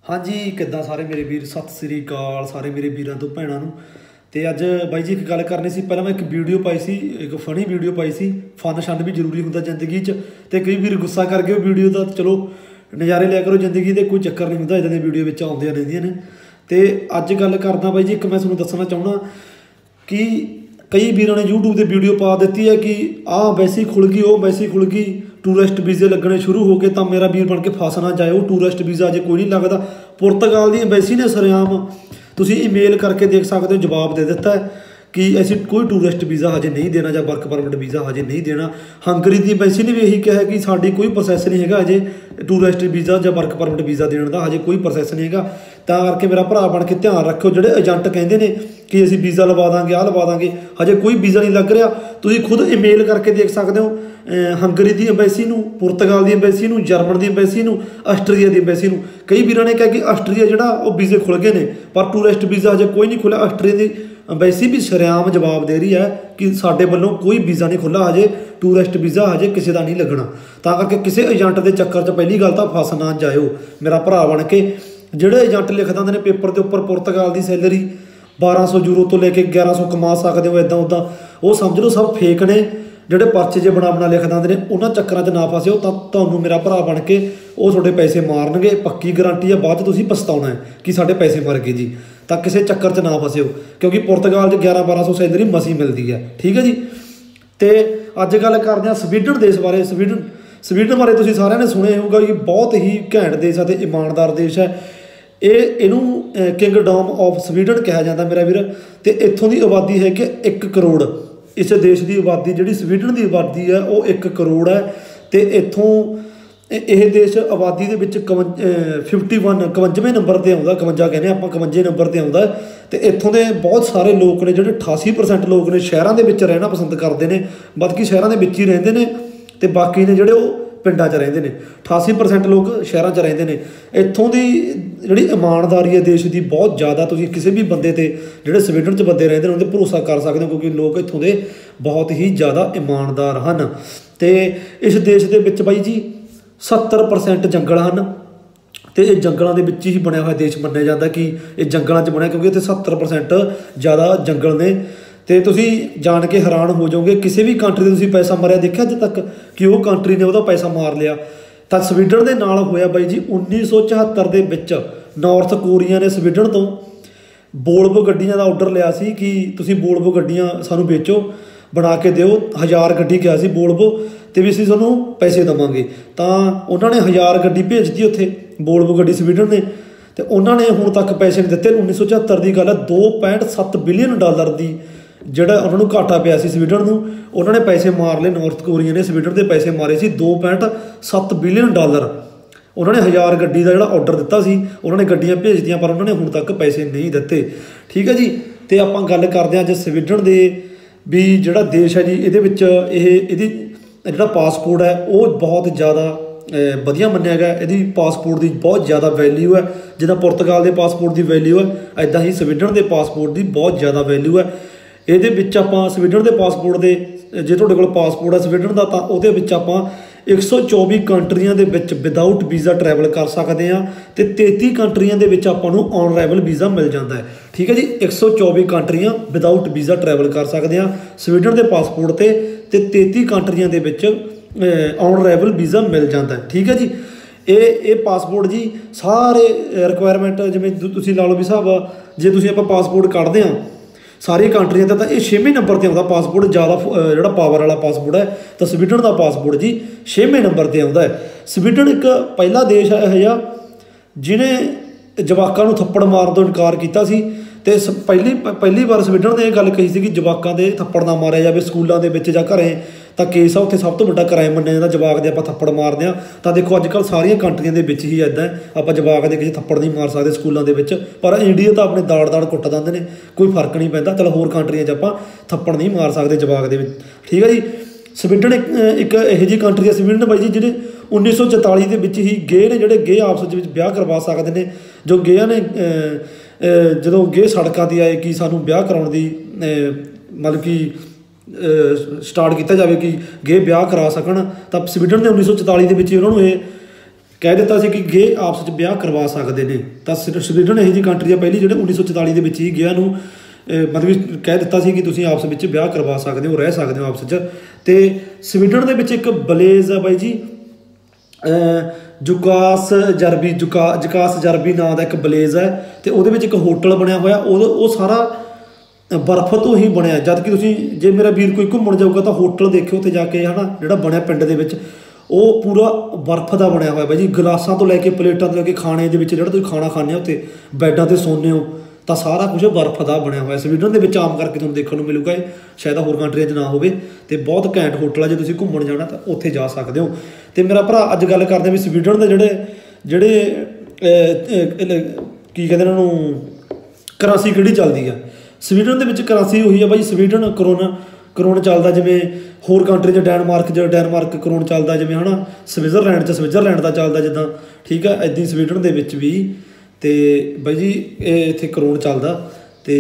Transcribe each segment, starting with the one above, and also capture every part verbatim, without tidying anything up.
हाँ जी किद्दां सारे मेरे वीर सत श्री अकाल सारे मेरे वीरों तो भैनों नूं। ते अज बाई जी एक गल करनी सी। पहला मैं एक वीडियो पाई सी, एक फनी वीडियो पाई सी। फन शन भी जरूरी होंदा जिंदगी च, ते कई वीर गुस्सा कर गए वीडियो का। चलो नज़ारे लिया करो जिंदगी दे, कोई चक्कर नहीं होंदा, इदां दी वीडियो विच आउंदियां रहिंदियां ने। ते अज गल करदा बाई जी, एक मैं तुहानूं दसना चाहुंदा कि कई वीरों ने यूट्यूब पर वीडियो पा दी है कि आ वैसी खुल गई, वो वैसी खुल गई, टूरिस्ट वीजे लगने शुरू हो गए। तो मेरा वीर बन के फस ना जाए, टूरिस्ट वीज़ा अजे कोई नहीं लगता। पुर्तगाल की एम्बेसी ने सरेआम तुसीं ईमेल करके देख सकते हो, जवाब दे दिता है कि ऐसी कोई टूरिस्ट वीज़ा हजे नहीं देना, या वर्क परमिट वीज़ा हजे नहीं देना। हंगरी की एम्बेसी ने भी यही कहा कि साड़ी कोई प्रोसैस नहीं है अजे टूरिस्ट वीज़ा या वर्क परमिट वीज़ा देने का, हजे कोई प्रोसैस नहीं है। तो करके मेरा भरा बन के ध्यान रखो, जोड़े एजेंट कहते हैं कि असीं वीज़ा लवा देंगे, आ लवा देंगे, हजे कोई वीज़ा नहीं लग रहा। तुसीं खुद ईमेल करके देख सकते हो हंगरी की एम्बेसी नूं, पुर्तगाल की एम्बेसी नूं, जर्मन की एम्बेसी नूं, आस्ट्रेलिया की एम्बेसी नूं। कई वीरों ने कहा कि आस्ट्रेलिया जिहड़ा वो वीज़े खुल गए हैं, पर टूरिस्ट वीज़ा हजे कोई नहीं खुला। आस्ट्रेलिया की एम्बेसी भी सरेआम जवाब दे रही है कि साडे वल्लों कोई वीज़ा नहीं खुला, हजे टूरिस्ट वीज़ा हजे किसी का नहीं लगना। तां करके किसी एजेंट के चक्कर च पहली गल तो फस ना जाओ मेरा भरा बन के। जिहड़े एजेंट लिख दिंदे ने पेपर के उपर पुर्तगाल की सैलरी बारह सौ यूरो तो लेके ग्यारह सौ कमा सकते हो, इदां उदां वो समझ लो सब फेक ने। ਜਿਹੜੇ पर्चे जे बना बना लिख दिंदे ने, उन्होंने चक्करां च ना फसिओ, तो तुहानूं मेरा भरा बन के वो तुहाडे पैसे मारनगे, पक्की गारंटी है। बाद तुसीं पछताउणा है कि साडे पैसे मर गए जी। तो किसी चक्कर च ना फसिओ, क्योंकि पुर्तगाल च ग्यारह बारह सौ सैलरी मसी मिलती है, ठीक है जी। तो अज गल करते हैं स्वीडन देश बारे। स्वीडन स्वीडन बारे तुसीं सारिਆਂ ने सुनिया होगा कि बहुत ही घैंट देश है, ईमानदार देश है। ये इहनूं किंगडम ऑफ स्वीडन कहा जाता मेरा वीर। तो इत्थों की आबादी है कि एक करोड़। इस देश की आबादी जी स्वीडन की आबादी है वो एक करोड़ है। तो इत्थों यह देश आबादी के विच फिफ्टी वन इकवंजवें नंबर पर आता, इकवंजा कहने आप इकवंजे नंबर पर आता। तो इत्थों के बहुत सारे लोग ने जो अठासी परसेंट लोग ने शहरों के विच रहना पसंद करते हैं, बल्कि शहरों के विच ही रहते हैं। तो बाकी ने जोड़े पिंडां च रहिंदे ने। अठासी परसेंट लोग शहरों च रहिंदे ने। इत्थों की जिहड़ी ईमानदारी है देश की बहुत ज़्यादा, तुसीं किसी भी बंदे ते जिहड़े स्वीडन च बंदे रहिंदे ने उन्हें भरोसा कर सकते हो, क्योंकि लोग इत्थों के बहुत ही ज़्यादा ईमानदार हैं। तो इस देश के विच बाई जी सत्तर परसेंट जंगल हैं। तो ये जंगलों के विच ही बनया हुआ देश मन्निया जाता कि ये जंगलों च बनया, क्योंकि इत्थे सत्तर परसेंट ज़्यादा जंगल ने। तो तुसीं जान के हैरान हो जाओगे, किसी भी कंट्री से पैसा मरिया देखा अज तक कि वो कंट्री ने वह पैसा मार लिया। तो स्वीडन के नाल होया बाई जी उन्नीस सौ चौहत्तर के विच नॉर्थ कोरिया ने स्वीडन तो वोल्वो गड्डियां का ऑर्डर लिया सी कि तुसीं वोल्वो गड्डियां सानूं बेचो, बना के दिओ। हज़ार गड्डी कहा सी वोल्वो, तो भी असीं तुहानूं पैसे देवांगे। तो उन्होंने हज़ार गड्डी भेजती उत्थे वोल्वो गड्डी स्वीडन ने। तो उन्होंने हुण तक पैसे नहीं दिते। उन्नीस सौ चौहत्तर की गल है, दो पॉइंट सत्त बिलियन डॉलर की ਜਿਹੜਾ ਉਹਨਾਂ ਨੂੰ ਘਾਟਾ ਪਿਆ ਸੀ ਸਵੀਡਨ ਨੂੰ, ਉਹਨਾਂ ਨੇ ਪੈਸੇ ਮਾਰ ਲਏ। ਨਾਰਥ ਕੋਰੀਆ ਨੇ ਸਵੀਡਨ ਦੇ ਪੈਸੇ ਮਾਰੇ ਸੀ ਦੋ ਪੁਆਇੰਟ ਸੱਤ ਬਿਲੀਅਨ ਡਾਲਰ। ਉਹਨਾਂ ਨੇ ਹਜ਼ਾਰ ਗੱਡੀ ਦਾ ਜਿਹੜਾ ਆਰਡਰ ਦਿੱਤਾ ਸੀ, ਉਹਨਾਂ ਨੇ ਗੱਡੀਆਂ ਭੇਜਦੀਆਂ, ਪਰ ਉਹਨਾਂ ਨੇ ਹੁਣ ਤੱਕ ਪੈਸੇ ਨਹੀਂ ਦਿੱਤੇ, ਠੀਕ ਹੈ ਜੀ। ਤੇ ਆਪਾਂ ਗੱਲ ਕਰਦੇ ਹਾਂ ਅੱਜ ਸਵੀਡਨ ਦੇ ਵੀ ਜਿਹੜਾ ਦੇਸ਼ ਹੈ ਜੀ, ਇਹਦੇ ਵਿੱਚ ਇਹ ਇਹਦੀ ਜਿਹੜਾ ਪਾਸਪੋਰਟ ਹੈ ਉਹ ਬਹੁਤ ਜ਼ਿਆਦਾ ਵਧੀਆ ਮੰਨਿਆ ਗਿਆ। ਇਹਦੀ ਪਾਸਪੋਰਟ ਦੀ ਬਹੁਤ ਜ਼ਿਆਦਾ ਵੈਲਿਊ ਹੈ। ਜਿੱਦਾਂ ਪੁਰਤਗਾਲ ਦੇ ਪਾਸਪੋਰਟ ਦੀ ਵੈਲਿਊ ਹੈ, ਇੱਦਾਂ ਹੀ ਸਵੀਡਨ ਦੇ ਪਾਸਪੋਰਟ ਦੀ ਬਹੁਤ ਜ਼ਿਆਦਾ ਵੈਲਿਊ ਹੈ। ਇਹਦੇ ਵਿੱਚ ਆਪਾਂ ਸਵੀਡਨ ਦੇ ਪਾਸਪੋਰਟ ਦੇ, ਜੇ ਤੁਹਾਡੇ ਕੋਲ ਪਾਸਪੋਰਟ ਹੈ ਸਵੀਡਨ ਦਾ, ਤਾਂ ਉਹਦੇ ਵਿੱਚ ਆਪਾਂ ਇੱਕ ਸੌ ਚੌਵੀ ਕੰਟਰੀਆਂ ਦੇ ਵਿੱਚ ਵਿਦਆਊਟ ਵੀਜ਼ਾ ਟਰੈਵਲ ਕਰ ਸਕਦੇ ਹਾਂ। ਅਤੇ ਤੇਤੀ ਕੰਟਰੀਆਂ ਦੇ ਵਿੱਚ ਆਪਾਂ ਨੂੰ ਔਨ ਅਰਾਈਵਲ ਵੀਜ਼ਾ ਮਿਲ ਜਾਂਦਾ ਹੈ, ਠੀਕ ਹੈ ਜੀ। ਇੱਕ ਸੌ ਚੌਵੀ ਕੰਟਰੀਆਂ ਵਿਦਆਊਟ ਵੀਜ਼ਾ ਟਰੈਵਲ ਕਰ ਸਕਦੇ ਹਾਂ ਸਵੀਡਨ ਦੇ ਪਾਸਪੋਰਟ 'ਤੇ, ਅਤੇ ਤੇਤੀ ਕੰਟਰੀਆਂ ਦੇ ਵਿੱਚ ਔਨ ਅਰਾਈਵਲ ਵੀਜ਼ਾ ਮਿਲ ਜਾਂਦਾ, ਠੀਕ ਹੈ ਜੀ। ਇਹ ਇਹ ਪਾਸਪੋਰਟ ਜੀ ਸਾਰੇ ਰਿਕੁਆਇਰਮੈਂਟ, ਜਿਵੇਂ ਤੁਸੀਂ ਲਾ ਲਓ ਵੀ ਹਿਸਾਬ, ਜੇ ਤੁਸੀਂ ਆਪਾਂ ਪਾਸਪੋਰਟ ਕੱਢਦੇ ਹਾਂ ਸਾਰੀ ਕੰਟਰੀਆਂ ਦਾ, ਤਾਂ ਇਹ ਛੇਵੇਂ ਨੰਬਰ 'ਤੇ ਆਉਂਦਾ ਪਾਸਪੋਰਟ। ਜ਼ਿਆਦਾ ਜਿਹੜਾ ਪਾਵਰ ਵਾਲਾ ਪਾਸਪੋਰਟ ਹੈ, ਤਾਂ ਸਵੀਡਨ ਦਾ ਪਾਸਪੋਰਟ ਜੀ ਛੇਵੇਂ ਨੰਬਰ 'ਤੇ ਆਉਂਦਾ ਹੈ। ਸਵੀਡਨ ਇੱਕ ਪਹਿਲਾ ਦੇਸ਼ ਹੈ ਇਹੋ ਜਿਹਾ ਜਿਹਨੇ ਜਵਾਕਾਂ ਨੂੰ ਥੱਪੜ ਮਾਰਨ ਤੋਂ ਇਨਕਾਰ ਕੀਤਾ ਸੀ। ਅਤੇ ਸ ਪਹਿਲੀ ਪਹਿਲੀ ਵਾਰ ਸਵੀਡਨ ਨੇ ਇਹ ਗੱਲ ਕਹੀ ਸੀ ਕਿ ਜਵਾਕਾਂ ਦੇ ਥੱਪੜ ਨਾ ਮਾਰਿਆ ਜਾਵੇ ਸਕੂਲਾਂ ਦੇ ਵਿੱਚ ਜਾਂ ਘਰੇ, ਤਾਂ ਕੇਸ ਆ ਉੱਥੇ ਸਭ ਤੋਂ ਵੱਡਾ ਕ੍ਰਾਈਮ ਮੰਨਿਆ ਜਾਂਦਾ ਜਵਾਕ ਦੇ ਆਪਾਂ ਥੱਪੜ ਮਾਰਦੇ ਹਾਂ। ਤਾਂ ਦੇਖੋ ਅੱਜ ਕੱਲ੍ਹ ਸਾਰੀਆਂ ਕੰਟਰੀਆਂ ਦੇ ਵਿੱਚ ਹੀ ਇੱਦਾਂ ਆਪਾਂ ਜਵਾਕ ਦੇ ਕਿਸੇ ਥੱਪੜ ਨਹੀਂ ਮਾਰ ਸਕਦੇ ਸਕੂਲਾਂ ਦੇ ਵਿੱਚ, ਪਰ ਇੰਡੀਆ ਤਾਂ ਆਪਣੇ ਦਾੜ ਦਾੜ ਕੁੱਟ ਦਿੰਦੇ ਨੇ, ਕੋਈ ਫਰਕ ਨਹੀਂ ਪੈਂਦਾ। ਚਲੋ ਹੋਰ ਕੰਟਰੀਆਂ 'ਚ ਆਪਾਂ ਥੱਪੜ ਨਹੀਂ ਮਾਰ ਸਕਦੇ ਜਵਾਕ ਦੇ ਵਿੱਚ, ਠੀਕ ਹੈ ਜੀ। ਸਵੀਡਨ ਇੱਕ ਇੱਕ ਇਹੋ ਜਿਹੀ ਕੰਟਰੀ ਹੈ ਸਵੀਡਨ ਬਾਈ ਜੀ, ਜਿਹੜੇ ਉੱਨੀ ਸੌ ਚੁਤਾਲੀ ਦੇ ਵਿੱਚ ਹੀ ਗੇ ਨੇ, ਜਿਹੜੇ ਗੇ ਆਪਸ ਵਿੱਚ ਵਿਆਹ ਕਰਵਾ ਸਕਦੇ ਨੇ। ਜੋ ਗੇਆਂ ਨੇ ਜਦੋਂ ਗੇ ਸੜਕਾਂ 'ਤੇ ਆਏ ਕਿ ਸਾਨੂੰ ਵਿਆਹ ਕਰਾਉਣ ਦੀ ਮਤਲਬ ਕਿ ਸਟਾਰਟ ਕੀਤਾ ਜਾਵੇ ਕਿ ਗੇ ਵਿਆਹ ਕਰਾ ਸਕਣ, ਤਾਂ ਸਵੀਡਨ ਨੇ ਉੱਨੀ ਸੌ ਚੁਤਾਲੀ ਦੇ ਵਿੱਚ ਉਹਨਾਂ ਨੂੰ ਇਹ ਕਹਿ ਦਿੱਤਾ ਸੀ ਕਿ ਗੇ ਆਪਸ ਵਿੱਚ ਵਿਆਹ ਕਰਵਾ ਸਕਦੇ ਨੇ। ਤਾਂ ਸਵੀ- ਸਵੀਡਨ ਇਹੋ ਜਿਹੀ ਕੰਟਰੀ ਆ ਪਹਿਲੀ ਜਿਹੜੇ ਉੱਨੀ ਸੌ ਚੁਤਾਲੀ ਦੇ ਵਿੱਚ ਹੀ ਗਿਆ ਨੂੰ ਅਹ ਮਤਲਬ ਵੀ ਕਹਿ ਦਿੱਤਾ ਸੀ ਕਿ ਤੁਸੀਂ ਆਪਸ ਵਿੱਚ ਵਿਆਹ ਕਰਵਾ ਸਕਦੇ ਹੋ, ਰਹਿ ਸਕਦੇ ਹੋ ਆਪਸ ਵਿੱਚ। ਅਤੇ ਸਵੀਡਨ ਦੇ ਵਿੱਚ ਇੱਕ ਬਲੇਜ਼ ਆ ਬਾਈ ਜੀ, ਜੁਕਾਸ ਜਰਬੀ ਜੁਕਾ ਜਕਾਸ ਜਰਬੀ ਨਾਂ ਦਾ ਇੱਕ ਬਲੇਜ਼ ਹੈ, ਅਤੇ ਉਹਦੇ ਵਿੱਚ ਇੱਕ ਹੋਟਲ ਬਣਿਆ ਹੋਇਆ, ਉਹ ਉਹ ਸਾਰਾ ਬਰਫ਼ ਤੋਂ ਹੀ ਬਣਿਆ। ਜਦ ਕਿ ਤੁਸੀਂ ਜੇ ਮੇਰਾ ਵੀਰ ਕੋਈ ਘੁੰਮਣ ਜਾਊਗਾ ਤਾਂ ਹੋਟਲ ਦੇਖਿਓ ਉੱਥੇ ਜਾ ਕੇ, ਹੈ ਨਾ, ਜਿਹੜਾ ਬਣਿਆ ਪਿੰਡ ਦੇ ਵਿੱਚ, ਉਹ ਪੂਰਾ ਬਰਫ਼ ਦਾ ਬਣਿਆ ਹੋਇਆ ਬਾਈ ਜੀ। ਗਲਾਸਾਂ ਤੋਂ ਲੈ ਕੇ ਪਲੇਟਾਂ ਤੋਂ ਲੈ ਕੇ ਖਾਣੇ ਦੇ ਵਿੱਚ ਜਿਹੜਾ ਤੁਸੀਂ ਖਾਣਾ ਖਾਂਦੇ ਹੋ ਉੱਥੇ ਬੈੱਡਾਂ 'ਤੇ ਸੌਂਦੇ ਹੋ, ਤਾਂ ਸਾਰਾ ਕੁਝ ਬਰਫ਼ ਦਾ ਬਣਿਆ ਹੋਇਆ। ਸਵੀਡਨ ਦੇ ਵਿੱਚ ਆਮ ਕਰਕੇ ਤੁਹਾਨੂੰ ਦੇਖਣ ਨੂੰ ਮਿਲੂਗਾ, ਇਹ ਸ਼ਾਇਦ ਹੋਰ ਕੰਟਰੀਆਂ 'ਚ ਨਾ ਹੋਵੇ। ਅਤੇ ਬਹੁਤ ਘੈਂਟ ਹੋਟਲ ਆ, ਜੇ ਤੁਸੀਂ ਘੁੰਮਣ ਜਾਣਾ ਤਾਂ ਉੱਥੇ ਜਾ ਸਕਦੇ ਹੋ। ਅਤੇ ਮੇਰਾ ਭਰਾ ਅੱਜ ਗੱਲ ਕਰਦੇ ਵੀ ਸਵੀਡਨ ਦੇ ਜਿਹੜੇ ਜਿਹੜੇ ਕੀ ਕਹਿੰਦੇ ਇਹਨਾਂ ਨੂੰ, ਕਰੰਸੀ ਕਿਹੜੀ ਚੱਲਦੀ ਆ। ਸਵੀਡਨ ਦੇ ਵਿੱਚ ਕਰੰਸੀ ਉਹੀ ਆ ਬਾਈ, ਸਵੀਡਨ ਕਰੋਨਾ ਕਰੋਨ ਚੱਲਦਾ, ਜਿਵੇਂ ਹੋਰ ਕੰਟਰੀ 'ਚ ਡੈਨਮਾਰਕ 'ਚ ਡੈਨਮਾਰਕ ਕਰੋਨ ਚੱਲਦਾ, ਜਿਵੇਂ ਹੈ ਨਾ ਸਵਿਟਜ਼ਰਲੈਂਡ 'ਚ ਸਵਿਟਜ਼ਰਲੈਂਡ ਦਾ ਚੱਲਦਾ ਜਿੱਦਾਂ, ਠੀਕ ਆ। ਇੱਦਾਂ ਹੀ ਸਵੀਡਨ ਦੇ ਵਿੱਚ ਵੀ, ਅਤੇ ਬਾਈ ਜੀ ਇਹ ਇੱਥੇ ਕਰੋਨ ਚੱਲਦਾ। ਅਤੇ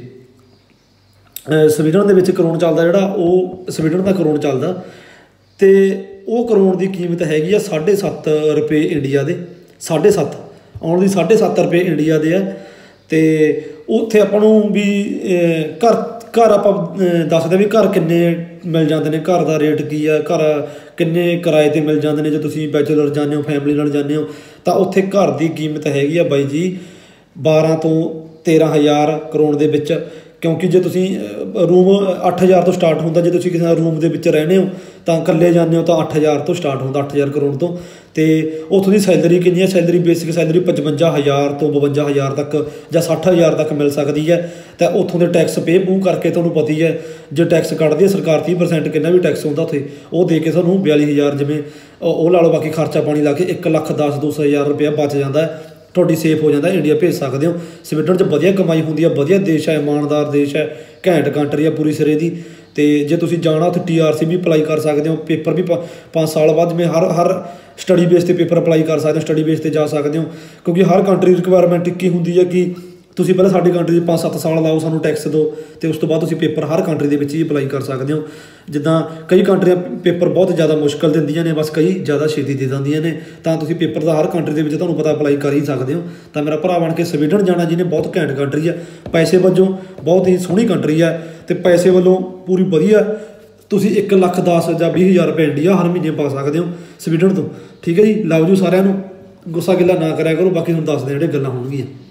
ਸਵੀਡਨ ਦੇ ਵਿੱਚ ਕਰੋਨ ਚੱਲਦਾ ਜਿਹੜਾ, ਉਹ ਸਵੀਡਨ ਦਾ ਕਰੋਨ ਚੱਲਦਾ। ਅਤੇ ਉਹ ਕਰੋਨ ਦੀ ਕੀਮਤ ਹੈਗੀ ਆ ਸਾਢੇ ਸੱਤ ਰੁਪਏ ਇੰਡੀਆ ਦੇ, ਸਾਢੇ ਸੱਤ ਆਉਣ ਦੀ ਸਾਢੇ ਸੱਤ ਰੁਪਏ ਇੰਡੀਆ ਦੇ ਆ। ਅਤੇ ਉੱਥੇ ਆਪਾਂ ਨੂੰ ਵੀ ਘਰ ਘਰ ਆਪਾਂ ਦੱਸਦੇ ਵੀ ਘਰ ਕਿੰਨੇ ਮਿਲ ਜਾਂਦੇ ਨੇ, ਘਰ ਦਾ ਰੇਟ ਕੀ ਆ, ਘਰ ਕਿੰਨੇ ਕਿਰਾਏ 'ਤੇ ਮਿਲ ਜਾਂਦੇ ਨੇ। ਜੇ ਤੁਸੀਂ ਬੈਚਲਰ ਜਾਂਦੇ ਹੋ, ਫੈਮਿਲੀ ਨਾਲ ਜਾਂਦੇ ਹੋ, ਤਾਂ ਉੱਥੇ ਘਰ ਦੀ ਕੀਮਤ ਹੈਗੀ ਆ ਬਾਈ ਜੀ ਬਾਰ੍ਹਾਂ ਤੋਂ ਤੇਰ੍ਹਾਂ ਹਜ਼ਾਰ ਕਰੋੜ ਦੇ ਵਿੱਚ। ਕਿਉਂਕਿ ਜੇ ਤੁਸੀਂ ਰੂਮ ਅੱਠ ਹਜ਼ਾਰ ਤੋਂ ਸਟਾਰਟ ਹੁੰਦਾ, ਜੇ ਤੁਸੀਂ ਕਿਸੇ ਰੂਮ ਦੇ ਵਿੱਚ ਰਹਿੰਦੇ ਹੋ ਤਾਂ ਇਕੱਲੇ ਜਾਂਦੇ ਹੋ ਤਾਂ ਅੱਠ ਹਜ਼ਾਰ ਤੋਂ ਸਟਾਰਟ ਹੁੰਦਾ, ਅੱਠ ਹਜ਼ਾਰ ਕਰੋੜ ਤੋਂ। ਅਤੇ ਉੱਥੋਂ ਦੀ ਸੈਲਰੀ ਕਿੰਨੀ ਹੈ, ਸੈਲਰੀ ਬੇਸਿਕ ਸੈਲਰੀ ਪਚਵੰਜਾ ਹਜ਼ਾਰ ਤੋਂ ਬਵੰਜਾ ਹਜ਼ਾਰ ਤੱਕ ਜਾਂ ਸੱਠ ਹਜ਼ਾਰ ਤੱਕ ਮਿਲ ਸਕਦੀ ਹੈ। ਤਾਂ ਉੱਥੋਂ ਦੇ ਟੈਕਸ ਪੇ ਪੂ ਕਰਕੇ ਤੁਹਾਨੂੰ ਪਤਾ ਹੀ ਹੈ, ਜੇ ਟੈਕਸ ਕੱਢਦੀ ਹੈ ਸਰਕਾਰ ਤੀਹ ਪਰਸੈਂਟ ਕਿੰਨਾ ਵੀ ਟੈਕਸ ਹੁੰਦਾ ਉੱਥੇ, ਉਹ ਦੇ ਕੇ ਤੁਹਾਨੂੰ ਬਿਆਲੀ ਹਜ਼ਾਰ ਜਿਵੇਂ ਉਹ ਲਾ ਲਓ, ਬਾਕੀ ਖਰਚਾ ਪਾਣੀ ਲਾ ਕੇ ਇੱਕ ਲੱਖ ਦਸ ਦੋ ਸੌ ਹਜ਼ਾਰ ਰੁਪਇਆ ਬਚ ਜਾਂਦਾ, ਤੁਹਾਡੀ ਸੇਫ ਹੋ ਜਾਂਦਾ, ਇੰਡੀਆ ਭੇਜ ਸਕਦੇ ਹੋ। ਸਵੀਡਨ 'ਚ ਵਧੀਆ ਕਮਾਈ ਹੁੰਦੀ ਆ, ਵਧੀਆ ਦੇਸ਼ ਹੈ, ਇਮਾਨਦਾਰ ਦੇਸ਼ ਹੈ, ਘੈਂਟ ਕੰਟਰੀ ਆ ਪੂਰੀ ਸਿਰੇ ਦੀ। ਅਤੇ ਜੇ ਤੁਸੀਂ ਜਾਣਾ ਉੱਥੇ ਟੀ ਆਰ ਸੀ ਵੀ ਅਪਲਾਈ ਕਰ ਸਕਦੇ ਹੋ, ਪੇਪਰ ਵੀ ਪ ਪੰਜ ਸਾਲ ਬਾਅਦ ਜਿਵੇਂ ਹਰ ਹਰ ਸਟੱਡੀ ਬੇਸ 'ਤੇ ਪੇਪਰ ਅਪਲਾਈ ਕਰ ਸਕਦੇ ਹੋ, ਸਟੱਡੀ ਬੇਸ 'ਤੇ ਜਾ ਸਕਦੇ ਹੋ। ਕਿਉਂਕਿ ਹਰ ਕੰਟਰੀ ਦੀ ਰਿਕੁਆਇਰਮੈਂਟ ਇੱਕ ਹੀ ਹੁੰਦੀ ਹੈ ਕਿ ਤੁਸੀਂ ਪਹਿਲਾਂ ਸਾਡੀ ਕੰਟਰੀ 'ਚ ਪੰਜ ਸੱਤ ਸਾਲ ਲਾਓ, ਸਾਨੂੰ ਟੈਕਸ ਦਿਓ, ਅਤੇ ਉਸ ਤੋਂ ਬਾਅਦ ਤੁਸੀਂ ਪੇਪਰ ਹਰ ਕੰਟਰੀ ਦੇ ਵਿੱਚ ਹੀ ਅਪਲਾਈ ਕਰ ਸਕਦੇ ਹੋ। ਜਿੱਦਾਂ ਕਈ ਕੰਟਰੀਆਂ ਪੇਪਰ ਬਹੁਤ ਜ਼ਿਆਦਾ ਮੁਸ਼ਕਿਲ ਦਿੰਦੀਆਂ ਨੇ, ਬਸ ਕਈ ਜ਼ਿਆਦਾ ਛੇਤੀ ਦੇ ਦਿੰਦੀਆਂ ਨੇ, ਤਾਂ ਤੁਸੀਂ ਪੇਪਰ ਦਾ ਹਰ ਕੰਟਰੀ ਦੇ ਵਿੱਚ ਤੁਹਾਨੂੰ ਪਤਾ ਅਪਲਾਈ ਕਰ ਹੀ ਸਕਦੇ ਹੋ। ਤਾਂ ਮੇਰਾ ਭਰਾ ਬਣ ਕੇ ਸਵੀਡਨ ਜਾਣਾ ਜਿਹਨੇ, ਬਹੁਤ ਘੈਂਟ ਕੰਟਰੀ ਆ, ਪੈਸੇ ਵਜੋਂ ਬਹੁਤ ਹੀ ਸੋਹਣੀ ਕੰਟਰੀ ਆ, ਅਤੇ ਪੈਸੇ ਵੱਲੋਂ ਪੂਰੀ ਵਧੀਆ। ਤੁਸੀਂ ਇੱਕ ਲੱਖ ਦਸ ਜਾਂ ਵੀਹ ਹਜ਼ਾਰ ਰੁਪਏ ਇੰਡੀਆ ਹਰ ਮਹੀਨੇ ਪਾ ਸਕਦੇ ਹੋ ਸਵੀਡਨ ਤੋਂ, ਠੀਕ ਹੈ ਜੀ। ਲਵ ਯੂ ਸਾਰਿਆਂ ਨੂੰ, ਗੁੱਸਾ ਗਿੱਲਾ ਨਾ ਕਰਿਆ ਕਰੋ, ਬਾਕੀ ਤੁਹਾਨੂੰ ਦੱਸਦੇ ਜਿਹੜੇ ਗੱਲਾਂ ਹੋਣਗੀਆਂ।